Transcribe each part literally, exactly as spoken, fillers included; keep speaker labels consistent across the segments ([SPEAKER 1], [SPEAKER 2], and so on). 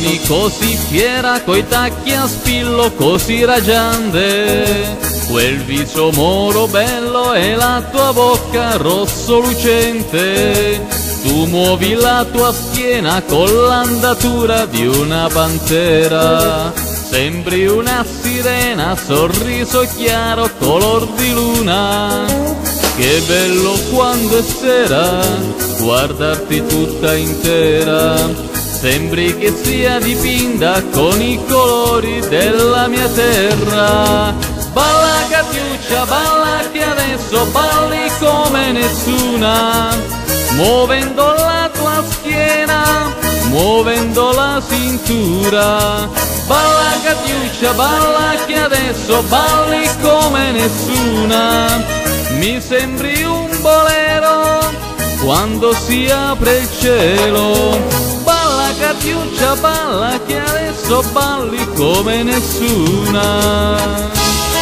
[SPEAKER 1] Vieni così fiera, coi tacchi a spillo così raggiante, quel viso moro bello e la tua bocca rosso lucente. Tu muovi la tua schiena con l'andatura di una pantera, sembri una sirena, sorriso chiaro, color di luna. Che bello quando è sera, guardarti tutta intera, sembri che sia dipinta con i colori della mia terra. Balla Catiuccia, balla che adesso balli come nessuna, muovendo la tua schiena, muovendo la cintura. Balla Catiuccia, balla che adesso balli come nessuna, mi sembri un bolero quando si apre il cielo. Balla Catiuccia, balla che adesso balli come nessuna.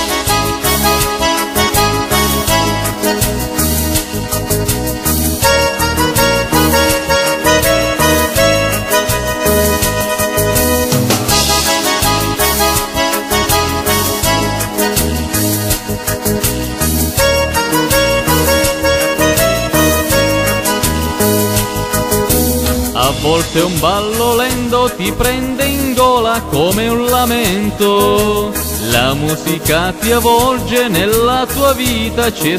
[SPEAKER 1] A volte un ballo lento ti prende in gola come un lamento, la musica ti avvolge, nella tua vita c'è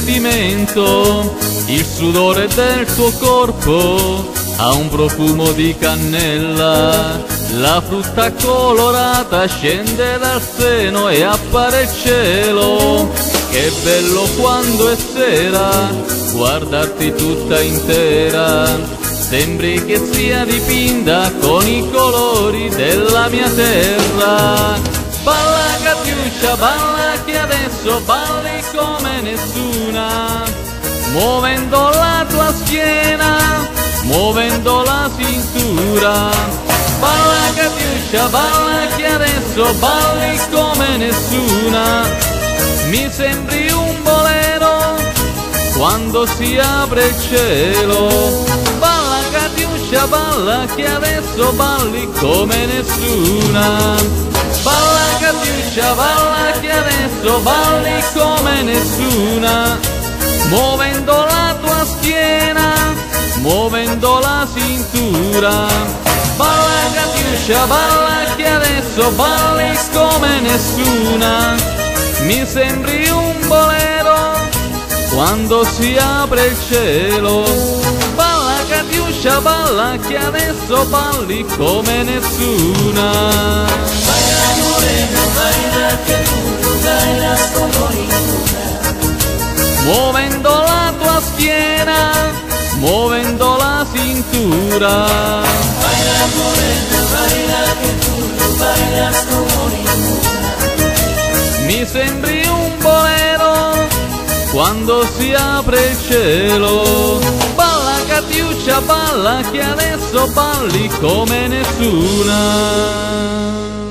[SPEAKER 1] sentimento. Il sudore del tuo corpo ha un profumo di cannella, la frutta colorata scende dal seno e appare il cielo. Che bello quando è sera, guardarti tutta intera, sembri che sia dipinta con i colori della mia terra. Balla Catiuccia, balla che adesso balli come nessuna, muovendo la tua schiena, muovendo la cintura. Balla Catiuccia, balla che adesso balli come nessuna, mi sembri un bolero quando si apre il cielo. Balla Catiuccia, balla che adesso balli come nessuna. Balla Catiuccia, balla che adesso balli come nessuna, muovendo la tua schiena, muovendo la cintura. Balla Catiuccia, balla che adesso balli come nessuna, mi sembri un bolero quando si apre il cielo. Balla Catiuccia, balla che adesso balli come nessuna.
[SPEAKER 2] Baila morena, baila que tú bailas como ninguna,
[SPEAKER 1] muovendo la tua schiena, muovendo la cintura.
[SPEAKER 2] baila morena, baila que tú bailas como ninguna,
[SPEAKER 1] Mi sembri un bolero quando si apre il cielo. Balla Catiuccia, balla che adesso balli come nessuna.